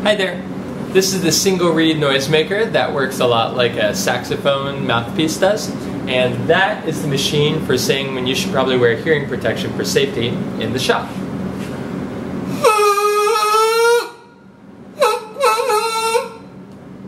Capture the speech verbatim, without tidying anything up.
Hi there. This is the single reed noisemaker that works a lot like a saxophone mouthpiece does, and that is the machine for saying when you should probably wear hearing protection for safety in the shop.